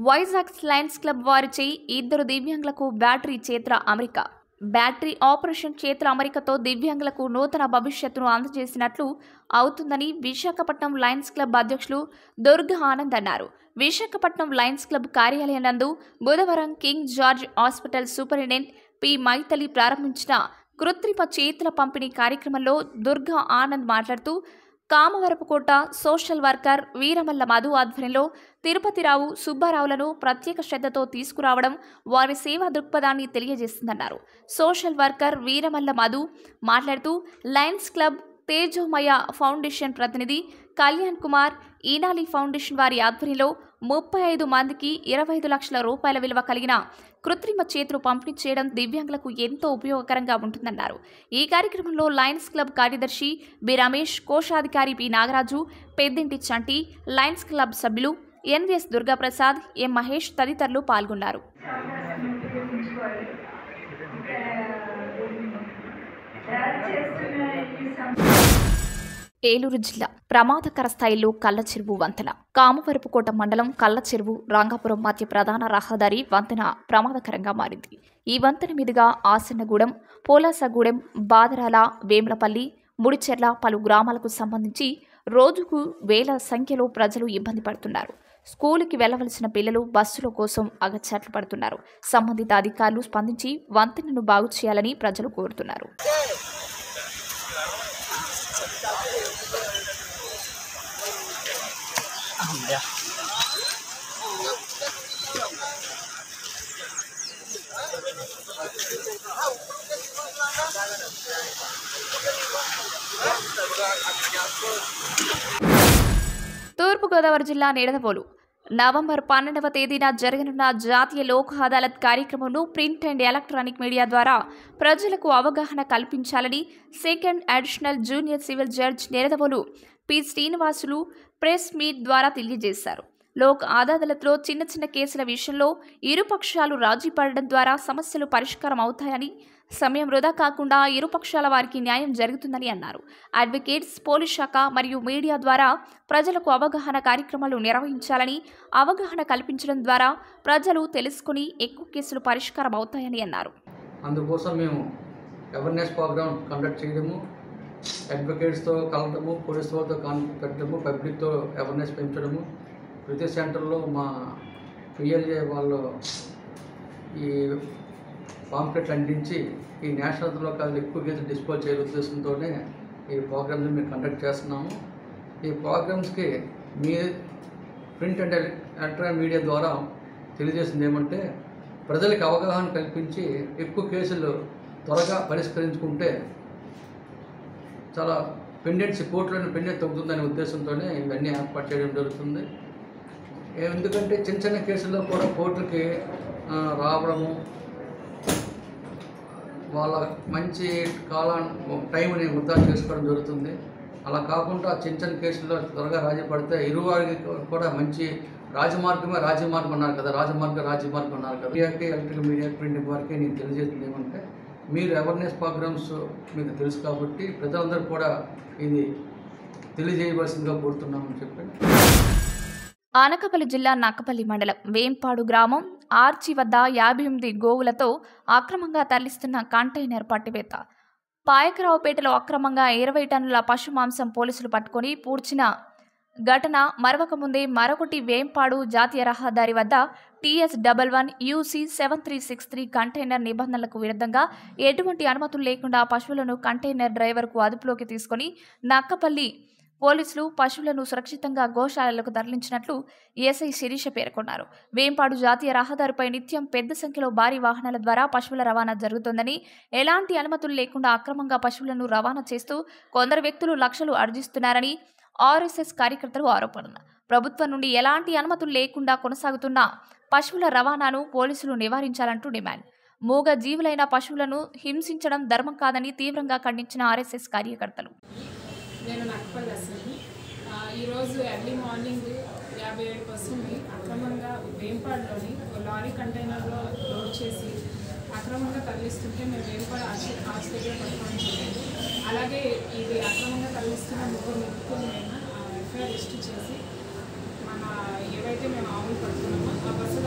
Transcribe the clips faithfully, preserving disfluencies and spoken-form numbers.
Vizag Lions club వారిచే ఇద్దరు దివ్యాంగులకు బ్యాటరీ చేతుల అమరిక. బ్యాటరీ ఆపరేషన్ చేతుల అమరికతో దివ్యాంగులకు నూతన భవిష్యత్తును అందజేసినట్లు అవుతుందని విశాఖపట్నం లయన్స్ క్లబ్ అధ్యక్షులు దుర్గా ఆనంద్ అన్నారు. విశాఖపట్నం లయన్స్ క్లబ్ కార్యాలయం నందు బుధవారం King George hospital superintendent P Mythili ప్రారంభించిన కృత్రిమ చేతుల పంపిణీ కార్యక్రమంలో దుర్గా ఆనంద్ మాట్లాడుతూ, కామవరపుకోట సోషల్ వర్కర్ వీరమల్ల మధు ఆధ్వర్యంలో తిరుపతిరావు సుబ్బారావులను ప్రత్యేక శ్రద్ధతో తీసుకురావడం వారి సేవా దృక్పథాన్ని తెలియజేస్తుందన్నారు. సోషల్ వర్కర్ వీరమల్ల మధు మాట్లాడుతూ, లయన్స్ క్లబ్ తేజోమయ ఫౌండేషన్ ప్రతినిధి కళ్యాణ్ కుమార్ ఈనాలి ఫౌండేషన్ వారి ఆధ్వర్యంలో ముప్పై ఐదు మందికి ఇరవై ఐదు లక్షల రూపాయల విలువ కలిగిన కృత్రిమ చేతులు పంపిణీ చేయడం దివ్యాంగులకు ఎంతో ఉపయోగకరంగా ఉంటుందన్నారు. ఈ కార్యక్రమంలో లయన్స్ క్లబ్ కార్యదర్శి బి రమేష్, కోశాధికారి P Nagaraju, Peddinti Chanti, lions club సభ్యులు ఎన్విఎస్ దుర్గాప్రసాద్, ఎం మహేష్ తదితరులు పాల్గొన్నారు. ఏలూరు జిల్లా ప్రమాదకర స్థాయిలో కల్లచెరువు వంతెన. కామవరపుకోట మండలం కల్లచెరువు రంగాపురం మధ్య ప్రధాన రహదారి వంతెన ప్రమాదకరంగా మారింది. ఈ వంతెన మీదుగా ఆసన్నగూడెం, పోలాసగూడెం, బాదరాల, వేమ్లపల్లి, ముడిచెర్ల పలు గ్రామాలకు సంబంధించి రోజుకు వేల సంఖ్యలో ప్రజలు ఇబ్బంది పడుతున్నారు. స్కూలుకి వెళ్లవలసిన పిల్లలు బస్సుల కోసం అగచాట్లు పడుతున్నారు. సంబంధిత అధికారులు స్పందించి వంతెనను బాగు చేయాలని ప్రజలు కోరుతున్నారు. తూర్పుగోదావరి జిల్లా నిడదవోలు నవంబర్ పన్నెండవ తేదీన జరగనున్న జాతీయ లోక్ అదాలత్ కార్యక్రమంను ప్రింట్ అండ్ ఎలక్ట్రానిక్ మీడియా ద్వారా ప్రజలకు అవగాహన కల్పించాలని second additional junior civil judge Nidadavolu P Srinivasulu press meet ద్వారా తెలియజేశారు. లోక్ అదాలత్లో చిన్న చిన్న కేసుల విషయంలో ఇరుపక్షాలు రాజీ పడడం ద్వారా సమస్యలు పరిష్కారం అవుతాయని, సమయం వృధా కాకుండా ఇరుపక్షాల వారికి న్యాయం జరుగుతుందని అన్నారు. అడ్వకేట్స్, పోలీస్ శాఖ మరియు మీడియా ద్వారా ప్రజలకు అవగాహన కార్యక్రమాలు నిర్వహించాలని, అవగాహన కల్పించడం ద్వారా ప్రజలు తెలుసుకుని ఎక్కువ కేసులు పరిష్కారం అవుతాయని అన్నారు. అందుకోసం మేము అవేర్నెస్ ప్రోగ్రామ్ కండక్ట్ చేయడము, అడ్వకేట్స్తో కలవడము, పోలీస్ వాళ్ళతో కాన్ఫరెన్స్ పెట్టడము, పబ్లిక్తో అవేర్నెస్ పెంచడము, ప్రతి సెంటర్లో మా పిఎల్ఏ వాళ్ళు ఈ పాంప్లెట్ అందించి ఈ నేషనల్లో కాదు ఎక్కువ కేసులు డిస్పోజ్ చేయాలి ఉద్దేశంతోనే ఈ ప్రోగ్రామ్ని మేము కండక్ట్ చేస్తున్నాము. ఈ ప్రోగ్రామ్స్కి మీ ప్రింట్ అండ్ ఎలక్ట్రానిక్ మీడియా ద్వారా తెలియజేసింది ఏమంటే, ప్రజలకు అవగాహన కల్పించి ఎక్కువ కేసులు త్వరగా పరిష్కరించుకుంటే చాలా పెండెంట్స్ కోర్టులోని పెండెంట్ తగ్గుతుందనే ఉద్దేశంతోనే ఇవన్నీ ఏర్పాటు చేయడం జరుగుతుంది. ఎందుకంటే చిన్న చిన్న కేసుల్లో కూడా కోర్టులకి రావడము, వాళ్ళ మంచి కాలాన్ని టైంని వృధా చేసుకోవడం జరుగుతుంది. అలా కాకుండా చిన్న చిన్న కేసుల్లో త్వరగా రాజీ పడితే ఇరువారికి కూడా మంచి రాజమార్గమే రాజమార్గం అన్నారు కదా, రాజమార్గం రాజమార్గం అన్నారు కదా. మీడియాకి, ఎలక్ట్రికల్ మీడియా, ప్రింట్ వారికి నేను తెలియజేస్తుంది ఏమంటే, మీరు అవేర్నెస్ ప్రోగ్రామ్స్ మీకు తెలుసు కాబట్టి ప్రజలందరూ కూడా ఇది తెలియజేయవలసిందిగా కోరుతున్నామని చెప్పి. అనకాపల్లి జిల్లా నక్కపల్లి మండలం వేంపాడు గ్రామం ఆర్చి వద్ద యాభై ఎనిమిది గోవులతో అక్రమంగా తరలిస్తున్న కంటైనర్ పట్టివేత. పాయకరావుపేటలో అక్రమంగా ఇరవై టన్నుల పశు మాంసం పోలీసులు పట్టుకుని పూడ్చిన ఘటన మరవక ముందే మరొకటి వేంపాడు జాతీయ రహదారి వద్ద TS double one UC seven three six three container నిబంధనలకు విరుద్ధంగా ఎటువంటి అనుమతులు లేకుండా పశువులను కంటైనర్ డ్రైవర్కు అదుపులోకి తీసుకుని నక్కపల్లి పోలీసులు పశువులను సురక్షితంగా గోశాలలకు తరలించినట్లు ఎస్ఐ శిరీష పేర్కొన్నారు. వేంపాడు జాతీయ రహదారిపై నిత్యం పెద్ద సంఖ్యలో భారీ వాహనాల ద్వారా పశువుల రవాణా జరుగుతోందని, ఎలాంటి అనుమతులు లేకుండా అక్రమంగా పశువులను రవాణా చేస్తూ కొందరు వ్యక్తులు లక్షలు ఆర్జిస్తున్నారని ఆర్ఎస్ఎస్ కార్యకర్తలు ఆరోపణ. ప్రభుత్వం నుండి ఎలాంటి అనుమతులు లేకుండా కొనసాగుతున్న పశువుల రవాణాను పోలీసులు నివారించాలంటూ డిమాండ్. మూగ జీవులైన పశువులను హింసించడం ధర్మం కాదని తీవ్రంగా ఖండించిన ఆర్ఎస్ఎస్ కార్యకర్తలు. నేను నక్కపల్లి అసలు ఈరోజు ఎర్లీ మార్నింగ్ యాభై ఏడు పర్సెంట్ని అక్రమంగా వేంపాడులోని లారీ కంటైనర్లో లోడ్ చేసి అక్రమంగా తరలిస్తుంటే మేము వేంపాడు హార్స్ దగ్గర పట్టుకోవడం జరిగింది. అలాగే ఇది అక్రమంగా తరలిస్తున్న ముగ్గురు వ్యక్తులు మేము ఎఫ్ఐఆర్ రిజిస్టర్ చేసి మన ఏవైతే మేము ఆవులు పడుతున్నామో ఆ బస్సు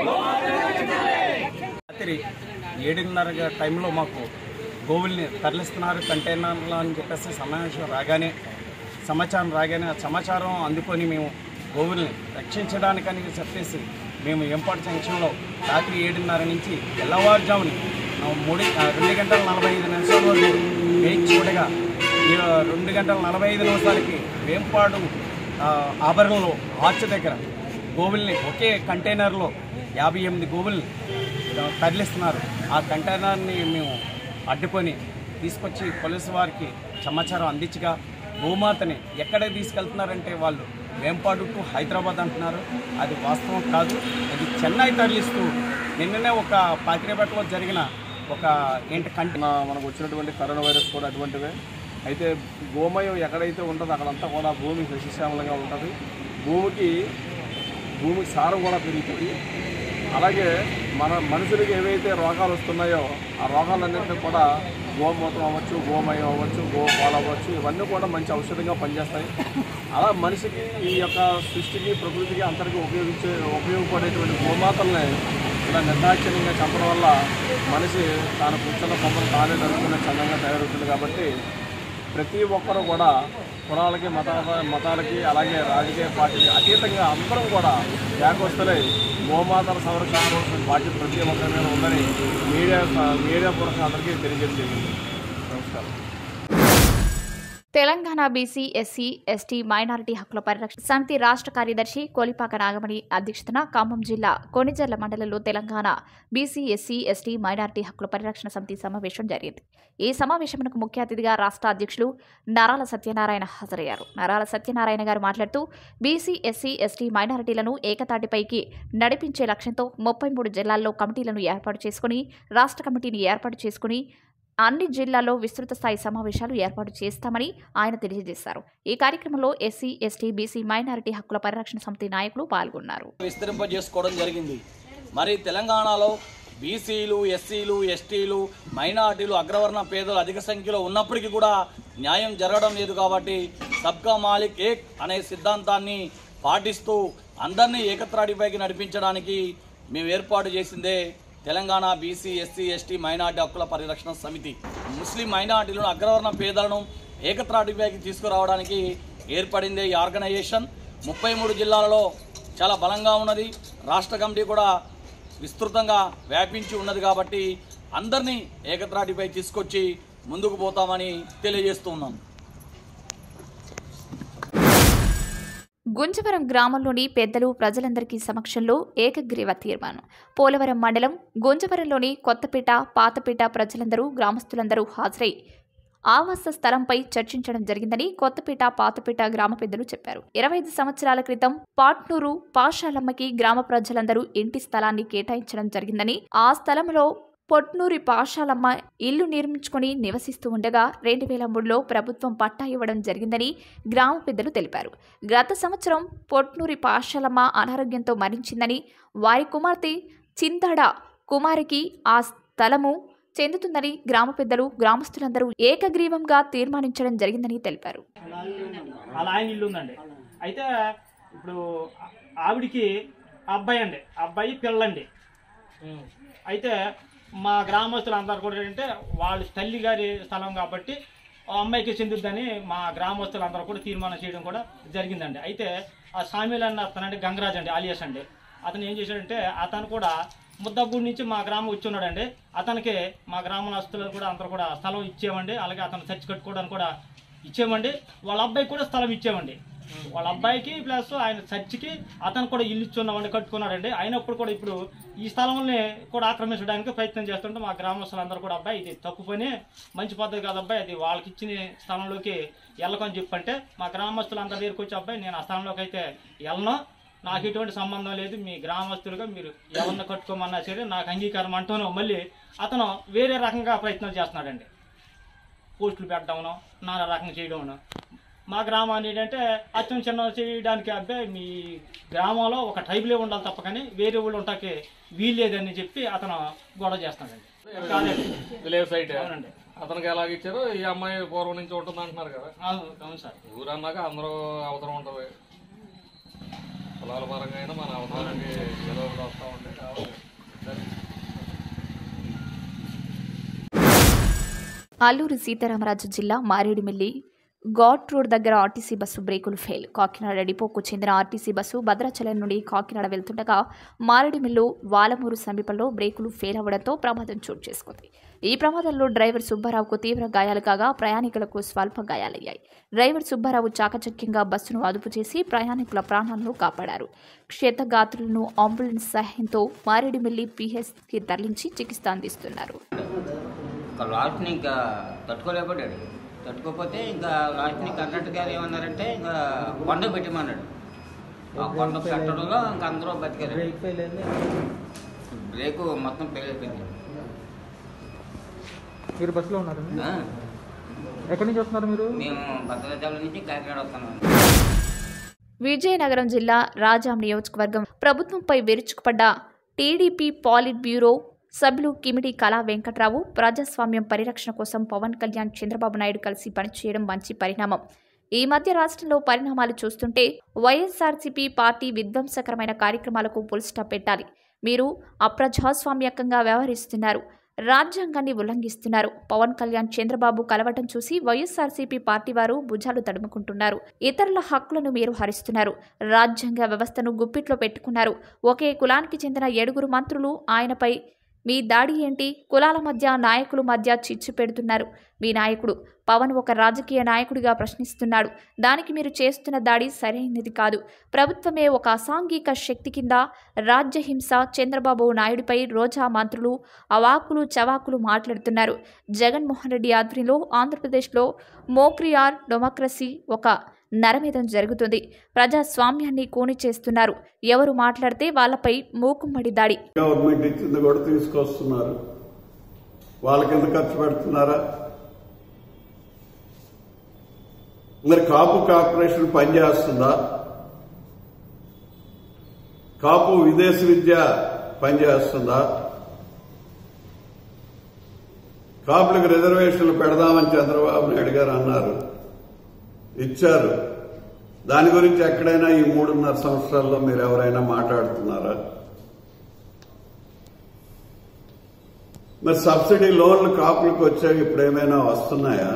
రాత్రి ఏడున్నర టైంలో మాకు గోవుల్ని తరలిస్తున్నారు కంటైనర్లు అని చెప్పేసి సమావేశం రాగానే సమాచారం రాగానే ఆ సమాచారం అందుకొని మేము గోవుల్ని రక్షించడానికని చెప్పేసి మేము ఎంపాటు జంక్షన్లో రాత్రి ఏడున్నర నుంచి తెల్లవారుజాముని మూడు రెండు గంటల నలభై ఐదు నిమిషాల వరకు వేచి చూడగా రెండు గంటల నలభై ఐదు నిమిషాలకి వేంపాడు ఆభరణంలో ఆర్చ్ దగ్గర గోవుల్ని ఒకే కంటైనర్లో యాభై ఎనిమిది గోవుల్ని తరలిస్తున్నారు. ఆ కంటైనర్ని మేము అడ్డుకొని తీసుకొచ్చి పోలీసు వారికి సమాచారం అందించగా గోమాతని ఎక్కడికి తీసుకెళ్తున్నారంటే వాళ్ళు వేంపాడు టు హైదరాబాద్ అంటున్నారు. అది వాస్తవం కాదు, అది చెన్నై తరలిస్తూ నిన్ననే ఒక పాకిరేపేటలో జరిగిన ఒక ఏంటి కంటి మనకు వచ్చినటువంటి కరోనా వైరస్ కూడా అటువంటివే. అయితే గోమయం ఎక్కడైతే ఉంటుందో అక్కడంతా కూడా భూమి సస్యశ్యామలంగా ఉంటుంది. భూమికి భూమికి సారం కూడా పెరుగుతుంది. అలాగే మన మనుషులకి ఏవైతే రోగాలు వస్తున్నాయో ఆ రోగాలన్నింటినీ కూడా గోమూత్రం అవ్వచ్చు, గోమయం అవ్వచ్చు, గోపాలు అవ్వచ్చు, ఇవన్నీ కూడా మంచి ఔషధంగా పనిచేస్తాయి. అలా మనిషికి ఈ యొక్క సృష్టికి ప్రకృతికి అందరికీ ఉపయోగించే ఉపయోగపడేటువంటి గోమాతల్ని ఇలా నిర్దాక్షిణ్యంగా చంపడం వల్ల మనిషి తాను కూర్చున్న కొమ్మలు తానే నడుచుకునే చందంగా తయారవుతుంది. కాబట్టి ప్రతి ఒక్కరూ కూడా కులాలకి మత మతాలకి అలాగే రాజకీయ పార్టీకి అతీతంగా అందరం కూడా జాగ్రత్తలై గోమాతల సంరక్షణ బాధ్యత ప్రతి ఒక్కరి మీద ఉందని మీడియా మీడియా పూర్వకంగా అందరికీ తెలియజేయడం జరిగింది. నమస్కారం. Telangana BC SC ST minority హక్కుల పరిరక్షణ సమితి రాష్ట్ర కార్యదర్శి కోలిపాక నాగమణి అధ్యక్షతన ఖమ్మం జిల్లా కొణిజర్ల మండలంలో Telangana BC SC ST minority హక్కుల పరిరక్షణ సమితి సమావేశం జరిగింది. ఈ సమావేశంకు ముఖ్య అతిథిగా రాష్ట్ర అధ్యక్షులు నరాల సత్యనారాయణ హాజరయ్యారు. నరాల సత్యనారాయణ గారు మాట్లాడుతూ బీసీ ఎస్సీ ఎస్టీ మైనారిటీలను ఏకతాటిపైకి నడిపించే లక్ష్యంతో ముప్పై మూడు జిల్లాల్లో కమిటీలను ఏర్పాటు చేసుకుని రాష్ట్ర కమిటీని ఏర్పాటు చేసుకుని అన్ని జిల్లాల్లో విస్తృత స్థాయి సమావేశాలు ఏర్పాటు చేస్తామని ఆయన తెలియజేశారు. ఈ కార్యక్రమంలో ఎస్సీ ఎస్టీ బీసీ మైనారిటీ హక్కుల పరిరక్షణ సమితి నాయకులు పాల్గొన్నారు. విస్తరింపజేసుకోవడం జరిగింది. మరి తెలంగాణలో బీసీలు, ఎస్సీలు, ఎస్టీలు, మైనారిటీలు, అగ్రవర్ణ పేదలు అధిక సంఖ్యలో ఉన్నప్పటికీ కూడా న్యాయం జరగడం లేదు. కాబట్టి సబ్కా మాలిక్ ఏక్ అనే సిద్ధాంతాన్ని పాటిస్తూ అందరినీ ఏకత్రాటిపైకి నడిపించడానికి మేము ఏర్పాటు చేసిందే Telangana BC SC ST minority హక్కుల పరిరక్షణ సమితి. ముస్లిం మైనార్టీలను, అగ్రవర్ణ పేదలను ఏకత్రాటిపైకి తీసుకురావడానికి ఏర్పడిందే ఈ ఆర్గనైజేషన్. ముప్పై మూడు జిల్లాలలో చాలా బలంగా ఉన్నది. రాష్ట్ర కమిటీ కూడా విస్తృతంగా వ్యాపించి ఉన్నది. కాబట్టి అందరినీ ఏకత్రాటిపై తీసుకొచ్చి ముందుకు పోతామని తెలియజేస్తూ ఉన్నాం. గుంజవరం గ్రామంలోని పెద్దలు ప్రజలందరికీ సమక్షంలో ఏకగ్రీవ తీర్మానం. పోలవరం మండలం గుంజవరంలోని కొత్తపేట, పాతపేట ప్రజలందరూ గ్రామస్తులందరూ హాజరై ఆవాస స్థలంపై చర్చించడం జరిగిందని కొత్తపేట, పాతపేట గ్రామ పెద్దలు చెప్పారు. ఇరవై ఐదు సంవత్సరాల క్రితం పాట్నూరు పాషాలమ్మకి గ్రామ ప్రజలందరూ ఇంటి స్థలాన్ని కేటాయించడం జరిగిందని, ఆ స్థలంలో పొట్నూరి పాషాలమ్మ ఇల్లు నిర్మించుకుని నివసిస్తూ ఉండగా రెండు వేల మూడులో ప్రభుత్వం పట్టా ఇవ్వడం జరిగిందని గ్రామ పెద్దలు తెలిపారు. గత సంవత్సరం పొట్నూరి పాషాలమ్మ అనారోగ్యంతో మరణించిందని, వారి కుమార్తె చింతాడ కుమారికి ఆ స్థలము చెందుతుందని గ్రామ పెద్దలు, గ్రామస్తులందరూ ఏకగ్రీవంగా తీర్మానించడం జరిగిందని తెలిపారు. అలా ఆయన ఇల్లు ఉందండి. అయితే ఇప్పుడు ఆవిడికి అబ్బాయి అండి, అబ్బాయి పిల్లండి. అయితే మా గ్రామస్తులు అందరు కూడా ఏంటంటే వాళ్ళ తల్లి గారి స్థలం కాబట్టి అమ్మాయికి చెందుద్దని మా గ్రామస్తులు అందరూ కూడా తీర్మానం చేయడం కూడా జరిగిందండి. అయితే ఆ సామీల్ అన్న అతనండి గంగరాజ్ అండి ఆలియాస్ అండి, అతను ఏం చేశాడంటే అతను కూడా ముద్దగూడి నుంచి మా గ్రామం వచ్చి ఉన్నాడండి. అతనికి మా గ్రామస్తులు కూడా అందరూ కూడా స్థలం ఇచ్చేమండి. అలాగే అతను చర్చి కట్టుకోవడానికి కూడా ఇచ్చేమండి. వాళ్ళ అబ్బాయికి కూడా స్థలం ఇచ్చేమండి. వాళ్ళ అబ్బాయికి ప్లస్ ఆయన చర్చికి అతను కూడా ఇల్లు ఇచ్చున్నామండి, కట్టుకున్నాడండి. అయినప్పుడు కూడా ఇప్పుడు ఈ స్థలంని కూడా ఆక్రమించడానికి ప్రయత్నం చేస్తుంటే మా గ్రామస్తులందరూ కూడా అబ్బాయి ఇది తప్పు పని, మంచి పద్ధతి కాదు అబ్బాయి, అది వాళ్ళకి ఇచ్చిన స్థలంలోకి వెళ్ళకని చెప్పంటే మా గ్రామస్తులు అందరి దగ్గరికి వచ్చి అబ్బాయి నేను ఆ స్థలంలోకి అయితే వెళ్ళను, నాకు ఎటువంటి సంబంధం లేదు, మీ గ్రామస్తులుగా మీరు ఎవరిని కట్టుకోమన్నా సరే నాకు అంగీకారం అంటూనో మళ్ళీ అతను వేరే రకంగా ప్రయత్నం చేస్తున్నాడండి. పోస్టులు పెట్టడమునో నానా రకంగా చేయడమునో మా గ్రామాన్ని ఏంటంటే అత్యం చిన్న చేయడానికి అబ్బాయి మీ గ్రామంలో ఒక ట్రైబులే ఉండాలి తప్ప కానీ వేరే ఊళ్ళు ఉంటాకి వీల్లేదని చెప్పి అతను గొడవ చేస్తున్నాడండి. అవునండి. అతనికి ఎలాగ ఇచ్చారో ఈ అమ్మాయి పూర్వం నుంచి ఉంటుంది అంటున్నారు కదా. అవును సార్. ఊరు అన్నాక అందరూ అవసరం ఉంటుంది, కులాల పరంగా అయినా మన అవసరానికి సెలవులు వస్తూ ఉంటాయి. అల్లూరి సీతారామరాజు జిల్లా మారేడుమిల్లి ఘాట్ రోడ్ దగ్గర ఆర్టీసీ బస్సు బ్రేకులు ఫెయిల్. కాకినాడ డిపోకు చెందిన ఆర్టీసీ బస్సు భద్రాచలం నుండి కాకినాడ వెళ్తుండగా మారేడుమిల్లు వాలమూరు సమీపంలో బ్రేకులు ఫెయిల్ అవ్వడంతో ప్రమాదం చోటు చేసుకుంది. ఈ ప్రమాదంలో డ్రైవర్ సుబ్బారావుకు తీవ్ర గాయాలు కాగా ప్రయాణికులకు స్వల్ప గాయాలయ్యాయి. డ్రైవర్ సుబ్బారావు చాకచక్యంగా బస్సును అదుపు చేసి ప్రయాణికుల ప్రాణాలను కాపాడారు. క్షతగాత్రులను అంబులెన్స్ సహాయంతో మారేడుమిల్లి పీహెచ్కి తరలించి చికిత్స అందిస్తున్నారు. లాస్ట్ని ఇంకా తట్టుకోలేకపోయాడు. తట్టుకోకపోతే ఇంకా లాస్ట్ని కండక్టర్ గారు ఏమన్నారంటే ఇంకా కొండ పెట్టమన్నాడు. ఆ కొండ పెట్టడంలో ఇంకా అందరూ బతికారు. బ్రేకు మొత్తం ఫెయిల్ అయిపోయింది. మీరు బస్సులో ఉన్నారు? ఎక్కడి నుంచి వస్తున్నారు మీరు? మేము భద్రాచలం నుంచి కాకినాడ వస్తున్నాం. విజయనగరం జిల్లా రాజాం నియోజకవర్గం ప్రభుత్వంపై విరుచుకుపడ్డ టీడీపీ పాలిట్ బ్యూరో సభ్యులు కిమిడి కళా వెంకట్రావు ప్రజాస్వామ్యం పరిరక్షణ కోసం పవన్ కళ్యాణ్, చంద్రబాబు నాయుడు కలిసి పనిచేయడం మంచి పరిణామం. ఈ మధ్య రాష్ట్రంలో పరిణామాలు చూస్తుంటే వైఎస్ఆర్సీపీ పార్టీ విధ్వంసకరమైన కార్యక్రమాలకు ఫుల్ స్టాప్ పెట్టాలి. మీరు అప్రజాస్వామ్యకంగా వ్యవహరిస్తున్నారు, రాజ్యాంగాన్ని ఉల్లంఘిస్తున్నారు. పవన్ కళ్యాణ్, చంద్రబాబు కలవటం చూసి వైఎస్ఆర్సీపీ పార్టీ వారు భుజాలు తడుముకుంటున్నారు. ఇతరుల హక్కులను మీరు హరిస్తున్నారు. రాజ్యాంగ వ్యవస్థను గుప్పిట్లో పెట్టుకున్నారు. ఒకే కులానికి చెందిన ఏడుగురు మంత్రులు ఆయనపై మీ దాడి ఏంటి? కులాల మధ్య, నాయకుల మధ్య చిచ్చు పెడుతున్నారు. మీ నాయకుడు పవన్ ఒక రాజకీయ నాయకుడిగా ప్రశ్నిస్తున్నాడు. దానికి మీరు చేస్తున్న దాడి సరైనది కాదు. ప్రభుత్వమే ఒక అసాంఘిక శక్తి కింద రాజ్యహింస. చంద్రబాబు నాయుడిపై రోజా మంత్రులు అవాకులు చవాకులు మాట్లాడుతున్నారు. జగన్మోహన్ రెడ్డి ఆధ్వర్యంలో ఆంధ్రప్రదేశ్లో మోక్రియార్ డెమోక్రసీ ఒక నరమేధం జరుగుతుంది. ప్రజాస్వామ్యాన్ని కూని చేస్తున్నారు. ఎవరు మాట్లాడితే వాళ్ళపై మూకుమ్మడి దాడి. గవర్నమెంట్ ఇచ్చింది కూడా తీసుకొస్తున్నారు. వాళ్ళకి ఎంత ఖర్చు పెడుతున్నారా? మరి కాపు కార్పొరేషన్ పనిచేస్తుందా? కాపు విదేశీ విద్య పనిచేస్తుందా? కాపులకు రిజర్వేషన్లు పెడదామని చంద్రబాబు నాయుడు గారు అన్నారు, ఇచ్చారు. దాని గురించి ఎక్కడైనా ఈ మూడున్నర సంవత్సరాల్లో మీరు ఎవరైనా మాట్లాడుతున్నారా? మరి సబ్సిడీ లోన్లు కాపులకు వచ్చాక ఇప్పుడు ఏమైనా వస్తున్నాయా?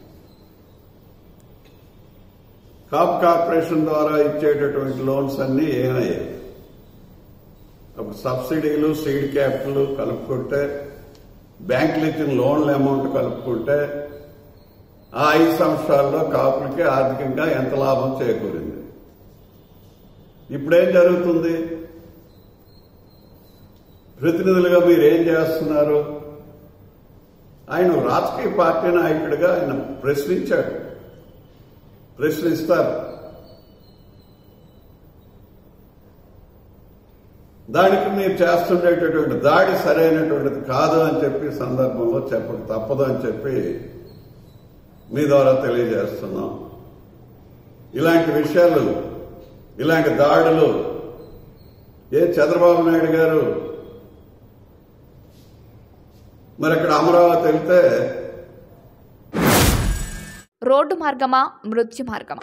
కాపు కార్పొరేషన్ ద్వారా ఇచ్చేటటువంటి లోన్స్ అన్ని ఏమయ్యాయి? అప్పుడు సబ్సిడీలు, సీడ్ క్యాపిటల్ కలుపుకుంటే, బ్యాంకులు ఇచ్చిన లోన్ల అమౌంట్ కలుపుకుంటే ఆ ఐదు సంవత్సరాల్లో కాపులకి ఆర్థికంగా ఎంత లాభం చేకూరింది? ఇప్పుడేం జరుగుతుంది? ప్రతినిధులుగా మీరు ఏం చేస్తున్నారు? ఆయన రాజకీయ పార్టీ నాయకుడిగా ఆయన ప్రశ్నించాడు, ప్రశ్నిస్తారు. దానికి మీరు చేస్తుండేటటువంటి దాడి సరైనటువంటిది కాదు అని చెప్పి సందర్భంలో చెప్పక తప్పదు అని చెప్పి మీ ద్వారా తెలియజేస్తున్నాం. ఇలాంటి విషయాలు, ఇలాంటి దాడులు ఏ చంద్రబాబు నాయుడు గారు మరి అక్కడ అమరావతి వెళ్తే రోడ్డు మార్గమా, మృత్యు మార్గమా?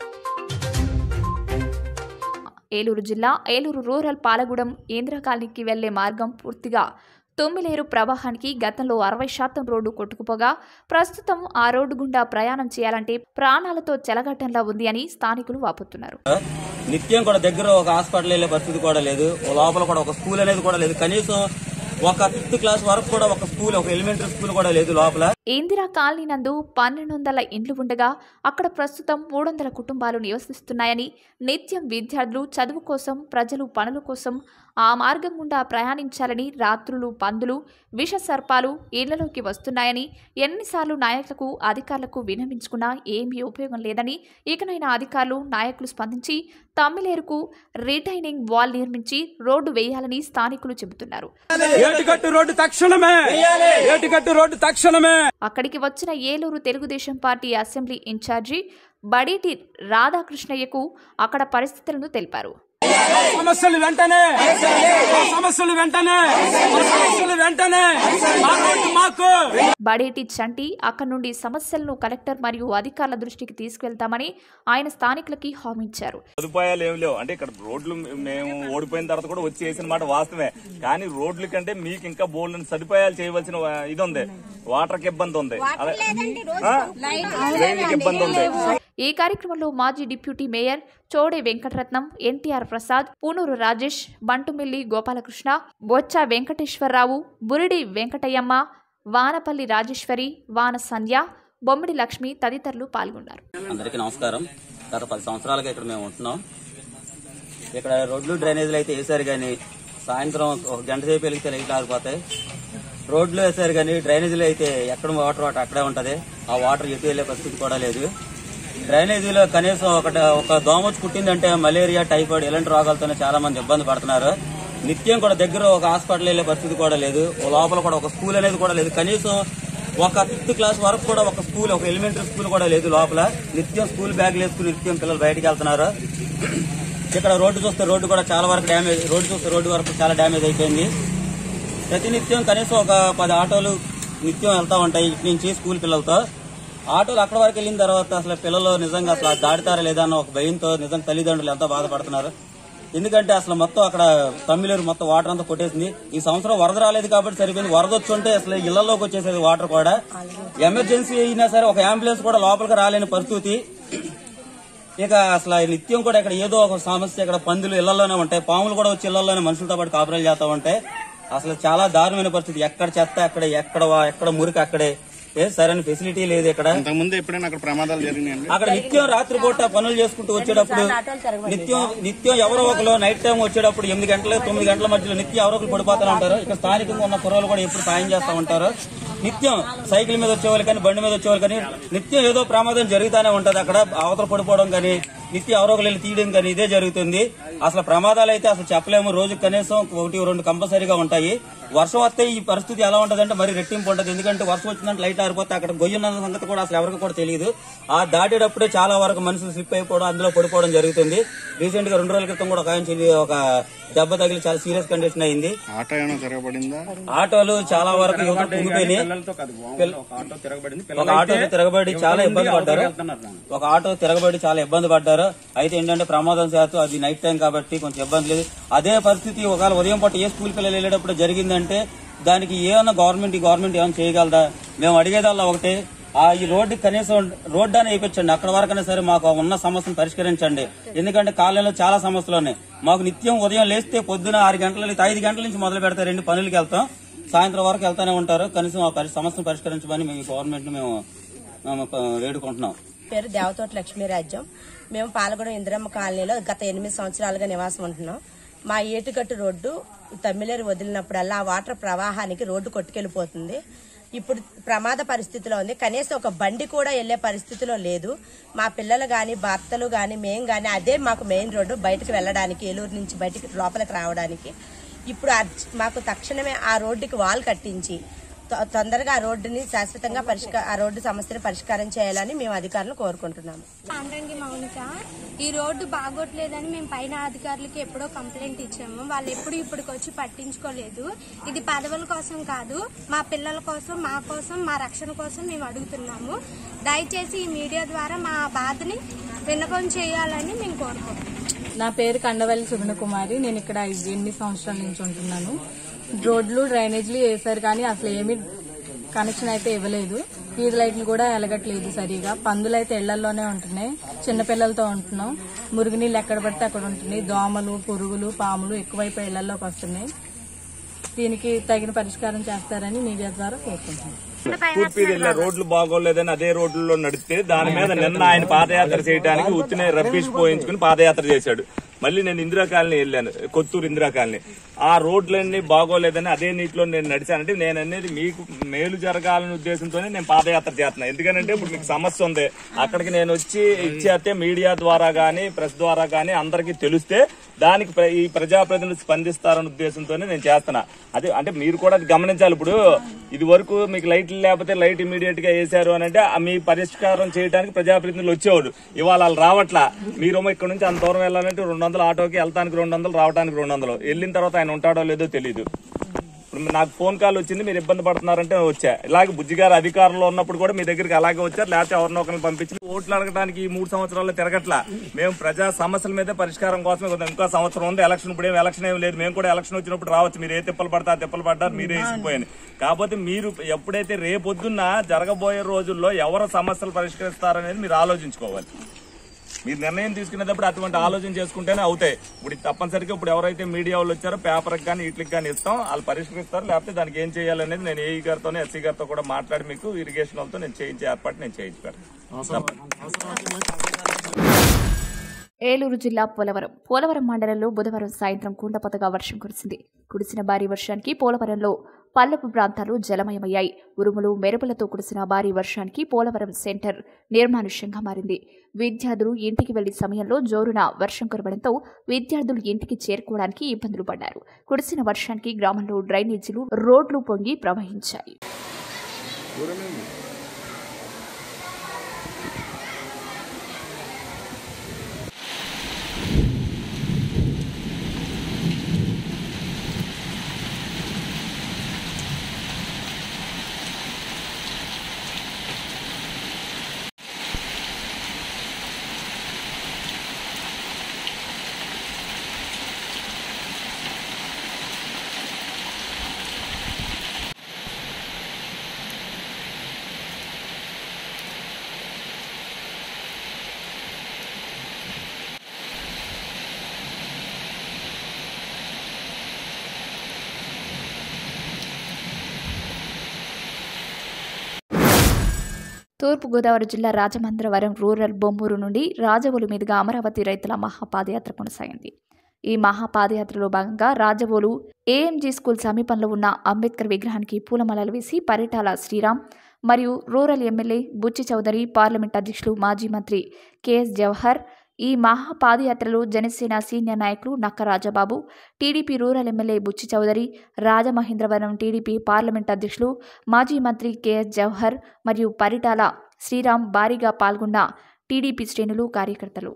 ఏలూరు జిల్లా ఏలూరు రూరల్ పాలగూడెం ఇందిరా కాలనీకి వెళ్లే మార్గం పూర్తిగా తొమ్మిలేరు ప్రవాహానికి గతంలో అరవై శాతం రోడ్డు కొట్టుకుపోగా ప్రస్తుతం ఆ రోడ్డు గుండా ప్రయాణం చేయాలంటే ప్రాణాలతో చెలగట్టంలా ఉంది అని స్థానికులు వాపోతున్నారు. నిత్యం కూడా దగ్గర ఒక హాస్పిటల్ వెళ్లే పరిస్థితి కూడా లేదు. లోపల కూడా ఒక స్కూల్ అనేది కూడా లేదు. కనీసం ఒక ఫిఫ్త్ క్లాస్ వరకు కూడా ఒక స్కూల్, ఒక ఎలిమెంటరీ స్కూల్ కూడా లేదు లోపల. ఇందిరా కాలనీ నందు పన్నెండు వందల ఇండ్లు ఉండగా అక్కడ ప్రస్తుతం మూడు వందల కుటుంబాలు నివసిస్తున్నాయని, నిత్యం విద్యార్థులు చదువు కోసం, ప్రజలు పనుల కోసం ఆ మార్గం గుండా ప్రయాణించాలని రాత్రులు పందులు, విష సర్పాలు ఇళ్లలోకి వస్తున్నాయని ఎన్నిసార్లు నాయకులకు, అధికారులకు విన్నవించుకున్నా ఏమీ ఉపయోగం లేదని, ఇకనైనా అధికారులు, నాయకులు స్పందించి తమ్మిలేరుకు రిటైనింగ్ వాల్ నిర్మించి రోడ్డు వేయాలని స్థానికులు చెబుతున్నారు. అక్కడికి వచ్చిన Eluru Telugudesam party assembly in charge Badeti రాధాకృష్ణయ్యకు అక్కడ పరిస్థితులను తెలిపారు. సమస్యలు వెంటనే సమస్యలు వెంటనే సమస్యలు వెంటనే మాకు. బడేటి చంటి అక్కడి నుండి సమస్యలను కలెక్టర్ మరియు అధికారుల దృష్టికి తీసుకెళ్తామని ఆయన స్థానికులకి హామీ ఇచ్చారు. సదుపాయాలు ఏమి లేవు అంటే ఇక్కడ రోడ్లు మేము ఓడిపోయిన తర్వాత కూడా వచ్చి వేసిన మాట వాస్తవమే, కానీ రోడ్ల కంటే మీకు ఇంకా బోల్డ్ సదుపాయాలు చేయవలసిన ఇది ఉంది. వాటర్ కి ఇబ్బంది ఉంది, ఇబ్బంది ఉంది. ఈ కార్యక్రమంలో మాజీ deputy mayor Chode Venkataratnam, NTR Prasad, Punuru Rajesh, Bantumilli Gopalakrishna, Boccha Venkateswararao, బురిడి వెంకటయ్యమ్మ, Vanapalli Rajeshwari, వాన సంధ్య, బొమ్మిడి లక్ష్మి తదితరులు పాల్గొన్నారు. అందరికీ నమస్కారం. గత పది సంవత్సరాలుగా ఇక్కడ మేము ఉంటున్నాం. ఇక్కడ రోడ్లు డ్రైనేజీలు అయితే వేసారు కానీ సాయంత్రం ఒక గంట సేపు వెలిగితే లైట్లు ఆగిపోతాయి. రోడ్లు వేసారు కానీ డ్రైనేజీలు అయితే ఎక్కడ వాటర్ వాటర్ అక్కడే ఉంటది. ఆ వాటర్ ఎటు వెళ్లే పరిస్థితి కూడా లేదు. డ్రైనేజీలో కనీసం ఒకటి ఒక దోమ వచ్చి కుట్టిందంటే మలేరియా, టైఫాయిడ్ ఇలాంటి రోగాలతోనే చాలా మంది ఇబ్బంది పడుతున్నారు. నిత్యం కూడా దగ్గర ఒక హాస్పిటల్ వెళ్లే పరిస్థితి కూడా లేదు. లోపల కూడా ఒక స్కూల్ అనేది కూడా లేదు. కనీసం ఒక ఫిఫ్త్ క్లాస్ వరకు కూడా ఒక స్కూల్, ఒక ఎలిమెంటరీ స్కూల్ కూడా లేదు లోపల. నిత్యం స్కూల్ బ్యాగులు వేసుకుని నిత్యం పిల్లలు బయటకు వెళ్తున్నారు. ఇక్కడ రోడ్డు చూస్తే రోడ్డు కూడా చాలా వరకు డ్యామేజ్, రోడ్డు చూస్తే రోడ్డు వరకు చాలా డ్యామేజ్ అయిపోయింది. ప్రతినిత్యం కనీసం ఒక పది ఆటోలు నిత్యం వెళ్తా ఉంటాయి ఇటు నుంచి స్కూల్ పిల్లలతో. ఆటోలు అక్కడ వరకు వెళ్ళిన తర్వాత అసలు పిల్లలు నిజంగా అసలు దాటుతారా లేదా అన్న ఒక భయంతో నిజంగా తల్లిదండ్రులు ఎంతో బాధపడుతున్నారు. ఎందుకంటే అసలు మొత్తం అక్కడ తమ్మిలేరు మొత్తం వాటర్ అంతా కొట్టేసింది. ఈ సంవత్సరం వరద రాలేదు కాబట్టి సరిపోయింది. వరద వచ్చుంటే అసలు ఇళ్లలోకి వచ్చేసేది వాటర్ కూడా. ఎమర్జెన్సీ అయినా సరే ఒక అంబులెన్స్ కూడా లోపలికి రాలేని పరిస్థితి. ఇక అసలు నిత్యం కూడా ఇక్కడ ఏదో ఒక సమస్య. ఇక్కడ పందులు ఇళ్లలోనే ఉంటాయి, పాములు కూడా వచ్చి ఇళ్లలోనే మనుషులతో పాటు కాపురాలు చేస్తూ ఉంటాయి. అసలు చాలా దారుణమైన పరిస్థితి. ఎక్కడ చెత్త అక్కడే, ఎక్కడ ఎక్కడ మురికి అక్కడే, సరైన ఫెసిలిటీ లేదు. ఇక్కడ ముందు ఎప్పుడైనా అక్కడ ప్రమాదాలు జరిగినాయండి. అక్కడ నిత్యం రాత్రిపూట పనులు చేసుకుంటూ వచ్చేటప్పుడు నిత్యం నిత్యం ఎవరో ఒకరు నైట్ టైం వచ్చేటప్పుడు ఎనిమిది గంటల తొమ్మిది గంటల మధ్యలో నిత్యం ఎవరో ఒకరు పడిపోతూ ఉంటారు. ఇక్కడ స్థానికంగా ఉన్న కుర్రలు కూడా ఎప్పుడు సాయం చేస్తూ ఉంటారు. నిత్యం సైకిల్ మీద వచ్చేవాళ్ళు కానీ బండి మీద వచ్చేవాళ్ళు కానీ నిత్యం ఏదో ప్రమాదం జరుగుతూనే ఉంటది. అక్కడ అవతల పడిపోవడం కానీ నిత్యం ఎవరో ఒకరు వెళ్ళి తీయడం కానీ ఇదే జరుగుతుంది. అసలు ప్రమాదాలు అయితే అసలు చెప్పలేము. రోజు కనీసం ఒకటి రెండు కంపల్సరీగా ఉంటాయి. వర్షం వస్తే ఈ పరిస్థితి ఎలా ఉంటదంటే మరి రెట్టింపు ఉంటది. ఎందుకంటే వర్షం వచ్చిందంటే లైట్ ఆరిపోతే అక్కడ గొయ్యున్న సంగతి కూడా అసలు ఎవరికి కూడా తెలియదు. ఆ దాటేటప్పుడే చాలా వరకు మనుషులు స్లిప్ అయిపోవడం, అందులో పడిపోవడం జరుగుతుంది. రీసెంట్ గా రెండు రోజుల క్రితం కూడా ఒక దెబ్బ తగిలి చాలా సీరియస్ కండిషన్ అయింది. ఆటో ఏమైనా తిరగబడిందా? ఆటోలు చాలా వరకు కుంగిపోయినాయి. ఒక ఆటో తిరగబడి చాలా ఇబ్బంది పడ్డారు. ఒక ఆటో తిరగబడి చాలా ఇబ్బంది పడ్డారు. అయితే ఏంటంటే ప్రమాదం శాతం అది నైట్ టైం కాబట్టి కొంచెం ఇబ్బంది లేదు. అదే పరిస్థితి ఒకవేళ ఉదయం పూట ఏ స్కూల్ పిల్లలు వెళ్ళేటప్పుడు జరిగిందంటే దానికి ఏమన్నా గవర్నమెంట్ ఈ గవర్నమెంట్ ఏమైనా చేయగలదా? మేము అడిగేదల్లా ఒకటే, ఆ ఈ రోడ్డు కనీసం రోడ్డు అని వేయించండి. అక్కడ వరకైనా సరే మాకు ఉన్న సమస్యను పరిష్కరించండి. ఎందుకంటే కాలనీలో చాలా సమస్యలు ఉన్నాయి. మాకు నిత్యం ఉదయం లేస్తే పొద్దున ఆరు గంటల ఐదు గంటల నుంచి మొదలు పెడతారు. రెండు పనులకి వెళ్తాం, సాయంత్రం వరకు వెళ్తానే ఉంటారు. కనీసం ఆ సమస్యను పరిష్కరించమని మేము గవర్నమెంట్ మేము వేడుకుంటున్నాం. పేరు దేవతోటి లక్ష్మీరాజ్యం. మేము పాల్గొన ఇందిరమ్మ కాలనీలో గత ఎనిమిది సంవత్సరాలుగా నివాసం ఉంటున్నాం. మా ఏటుగట్టు రోడ్డు తమ్మిలేరు వదిలినప్పుడల్లా ఆ వాటర్ ప్రవాహానికి రోడ్డు కొట్టుకెళ్లిపోతుంది. ఇప్పుడు ప్రమాద పరిస్థితిలో ఉంది. కనీసం ఒక బండి కూడా వెళ్లే పరిస్థితిలో లేదు. మా పిల్లలు గాని భర్తలు గాని మేము గాని అదే మాకు మెయిన్ రోడ్డు బయటకు వెళ్లడానికి, ఏలూరు నుంచి బయటకు లోపలికి రావడానికి. ఇప్పుడు మాకు తక్షణమే ఆ రోడ్డుకి వాల్ కట్టించి తొందరగా ఆ రోడ్డుని శాశ్వతంగా పరిష్కార ఆ రోడ్డు సమస్యను పరిష్కారం చేయాలని మేము అధికారులు కోరుకుంటున్నాము. ఆండ్రంగి మౌనిక, ఈ రోడ్డు బాగోట్లేదని మేము పైన అధికారులకి ఎప్పుడో కంప్లైంట్ ఇచ్చాము. వాళ్ళు ఎప్పుడు ఇప్పటికి వచ్చి పట్టించుకోలేదు. ఇది పదవుల కోసం కాదు, మా పిల్లల కోసం, మా కోసం, మా రక్షణ కోసం మేము అడుగుతున్నాము. దయచేసి ఈ మీడియా ద్వారా మా బాధని విన్నపం చేయాలని మేము కోరుకుంటున్నాం. నా పేరు కండవల్లి సుగుణ కుమారి. నేను ఇక్కడ ఎనిమిది సంవత్సరాల నుంచి ఉంటున్నాను. రోడ్లు డ్రైనేజీలు వేసారు కానీ అసలు ఏమీ కనెక్షన్ అయితే ఇవ్వలేదు. వీధి లైట్లు కూడా వెలగట్లేదు సరిగా. పందులు అయితే ఇళ్లలోనే ఉంటున్నాయి. చిన్నపిల్లలతో ఉంటున్నాం. మురుగునీళ్ళు ఎక్కడ పడితే అక్కడ ఉంటున్నాయి. దోమలు, పురుగులు, పాములు ఎక్కువైపోయి ఇళ్లలోకి వస్తున్నాయి. దీనికి తగిన పరిష్కారం చేస్తారని మీడియా ద్వారా కోరుకుంటున్నాం. పూర్తి రోడ్లు బాగోలేదని అదే రోడ్లలో నడిస్తే దాని మీద నిన్న ఆయన పాదయాత్ర చేయడానికి ఉత్తినే రబ్బీష్ పోయించుకుని పాదయాత్ర చేశాడు. మళ్ళీ నేను ఇందిరా కాలనీ వెళ్ళాను, కొత్తూరు ఇందిరా కాలనీ. ఆ రోడ్లన్నీ బాగోలేదని అదే నీటిలో నేను నడిచానంటే నేను అనేది మీకు మేలు జరగాలనే ఉద్దేశంతోనే నేను పాదయాత్ర చేస్తున్నాను. ఎందుకంటే ఇప్పుడు మీకు సమస్య ఉంది, అక్కడికి నేను వచ్చి ఇచ్చేస్తే మీడియా ద్వారా గానీ ప్రెస్ ద్వారా గానీ అందరికీ తెలిస్తే దానికి ఈ ప్రజాప్రతినిధులు స్పందిస్తారనే ఉద్దేశంతోనే నేను చేస్తున్నా. అదే అంటే మీరు కూడా గమనించాలి. ఇప్పుడు ఇది వరకు మీకు లైట్లు లేకపోతే లైట్ ఇమీడియట్ గా వేశారు అని అంటే మీ పరిష్కారం చేయడానికి ప్రజాప్రతినిధులు వచ్చేవాడు. ఇవాళ వాళ్ళు రావట్లా. మీరు ఇక్కడ నుంచి అంత దూరం వెళ్ళాలంటే రెండు వందలు ఆటోకి వెళ్తానికి రెండు వందలు రావడానికి రెండు వందలు వెళ్ళిన తర్వాత ఆయన ఉంటాడో లేదో తెలియదు. ఇప్పుడు నాకు ఫోన్ కాల్ వచ్చింది, మీరు ఇబ్బంది పడుతున్నారంటే వచ్చా. ఇలాగే బుజ్జిగారు అధికారంలో ఉన్నప్పుడు కూడా మీ దగ్గరికి అలాగే వచ్చారు, లేకపోతే ఎవరినో ఒకరిని పంపించి ఓట్లు అడగడానికి ఈ మూడు సంవత్సరాల్లో తిరగట్లా. మేము ప్రజా సమస్యల మీద పరిష్కారం కోసమే ఇంకా సంవత్సరం ఉంది. ఎలక్షన్ ఇప్పుడు ఏం ఎలక్షన్ ఏం లేదు. మేము కూడా ఎలక్షన్ వచ్చినప్పుడు రావచ్చు. మీరు ఏ తిప్పలు పడతా తిప్పలు పడ్డారు, మీరే వేసిపోయింది. కాకపోతే మీరు ఎప్పుడైతే రేపొద్దున్న జరగబోయే రోజుల్లో ఎవరు సమస్యలు పరిష్కరిస్తారనేది మీరు ఆలోచించుకోవాలి. మీరు నిర్ణయం తీసుకునేటప్పుడు అటువంటి ఆలోచన చేసుకుంటేనే అవుతాయి. ఇప్పుడు తప్పనిసరిగా ఇప్పుడు ఎవరైతే మీడియా వాళ్ళు వచ్చారో పేపర్కి కానీ వీటికి కానీ ఇస్తాం, వాళ్ళు పరిష్కరిస్తారు. లేకపోతే దానికి ఏం చేయాలనేది నేను ఏఈ గారితో ఎస్సీ గారితో కూడా మాట్లాడి మీకు ఇరిగేషన్ వాళ్ళతో నేను చేయించే ఏర్పాటు నేను చేయించాను. ఏలూరు జిల్లా పోలవరం పోలవరం మండలంలో బుధవారం సాయంత్రం కుండపోతగా వర్షం కురిసింది. కురిసిన భారీ వర్షానికి పోలవరంలో పల్లపు ప్రాంతాలు జలమయమయ్యాయి. ఉరుములు మెరుపులతో కురిసిన భారీ వర్షానికి పోలవరం సెంటర్ నిర్మానుష్యంగా మారింది. విద్యార్థులు ఇంటికి వెళ్లే సమయంలో జోరున వర్షం కురవడంతో విద్యార్థులు ఇంటికి చేరుకోవడానికి ఇబ్బందులు పడ్డారు. కురిసిన వర్షానికి గ్రామంలో డ్రైనేజీలు, రోడ్లు పొంగి ప్రవహించాయి. తూర్పుగోదావరి జిల్లా రాజమహేంద్రవరం రూరల్ బొమ్మూరు నుండి రాజవోలు మీదుగా అమరావతి రైతుల మహాపాదయాత్ర కొనసాగింది. ఈ మహాపాదయాత్రలో భాగంగా రాజవోలు ఏఎంజీ స్కూల్ సమీపంలో ఉన్న అంబేద్కర్ విగ్రహానికి పూలమాలలు వేసి పరిటాల శ్రీరామ్ మరియు rural MLA Buchi Chowdary, parliament అధ్యక్షులు మాజీ మంత్రి కెఎస్ జవహర్, ఈ మహాపాదయాత్రలో జనసేన సీనియర్ నాయకులు Nakka Rajababu, TDP rural MLA Buchi Chowdary, Rajamahendravaram TDP parliament అధ్యక్షులు మాజీ మంత్రి కెఎస్ జవహర్ మరియు పరిటాల శ్రీరామ్ భారీగా పాల్గొన్న టీడీపీ శ్రేణులు, కార్యకర్తలు.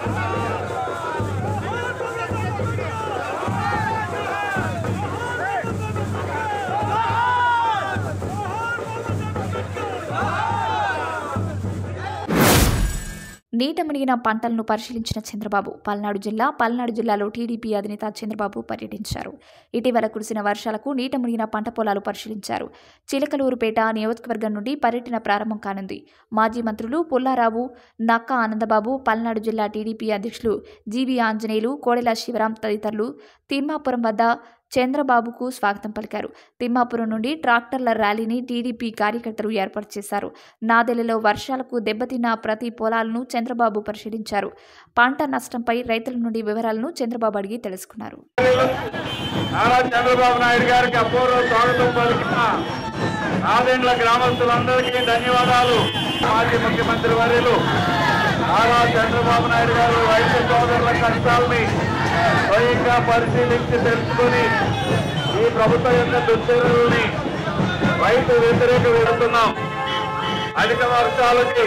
నీట మునిగిన పంటలను పరిశీలించిన చంద్రబాబు పల్నాడు జిల్లా పల్నాడు జిల్లాలో టీడీపీ అధినేత చంద్రబాబు పర్యటించారు. ఇటీవల కురిసిన వర్షాలకు నీట మునిగిన పంట పొలాలు పరిశీలించారు. చిలకలూరుపేట నియోజకవర్గం నుండి పర్యటన ప్రారంభం కానుంది. మాజీ మంత్రులు పుల్లారావు, నక్క ఆనందబాబు, పల్నాడు జిల్లా టీడీపీ అధ్యక్షులు జీవి ఆంజనేయులు, కోడెల శివరాం తదితరులు తిమ్మాపురం వద్ద చంద్రబాబుకు స్వాగతం పలికారు. తిమ్మాపురం నుండి ట్రాక్టర్ల ర్యాలీని టీడీపీ కార్యకర్తలు ఏర్పాటు చేశారు. నాదెల్లలో వర్షాలకు దెబ్బతిన్న ప్రతి పొలాలను చంద్రబాబు పరిశీలించారు. పంట నష్టంపై రైతుల నుండి వివరాలను చంద్రబాబు అడిగి తెలుసుకున్నారు. చంద్రబాబు నాయుడు గారికి అపూర్వ స్వాగతం పలికిన నాదెండ్ల గ్రామస్తులందరికీ ధన్యవాదాలు. మాజీ ముఖ్యమంత్రి వర్యులు నారా చంద్రబాబు నాయుడు గారు రైతు సోదరుల కష్టాలని స్వయంగా పరిశీలించి తెలుసుకుని ఈ ప్రభుత్వం యొక్క దుశ్చర్యల్ని రైతు వ్యతిరేక వెళుతున్నాం. అధిక వర్షాలకి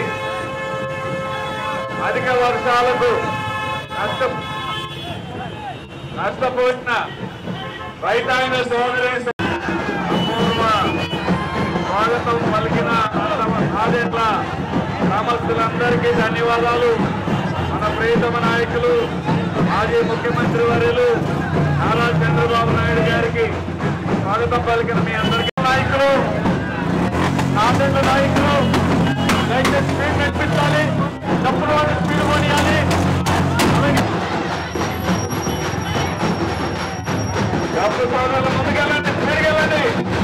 అధిక వర్షాలకు నష్ట నష్టపోయిన రైతాంగ సోదరి అపూర్వ స్వాగతం పలికిన నాదెండ్ల గ్రామస్తులందరికీ ధన్యవాదాలు. మన ప్రియతమ నాయకులు మాజీ ముఖ్యమంత్రి వర్యులు నారా చంద్రబాబు నాయుడు గారికి స్వాగతం పలికిన మీ అందరికీ నాయకులు నాదెండ్ల నాయకులు దయచేసి స్పీడ్ నడిపించాలి. తప్పుడు వాళ్ళు స్పీడ్ కొనియాలి. ముందుకెళ్ళండి, స్పీడ్కి వెళ్ళండి.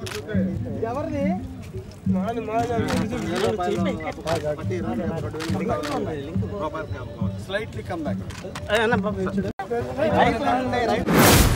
ఎవరిది స్లైట్లీ కమ్ బ్యాక్